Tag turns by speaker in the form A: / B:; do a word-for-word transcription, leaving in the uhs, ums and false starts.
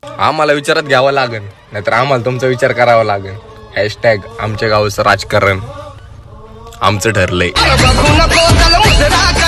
A: आम्हाला विचारात घ्यावं लागेल, नाहीतर आम्हाला तुमचा विचार करावा लागेल. हॅशटॅग आमच्या गावचं राजकारण आमचं ठरलंय.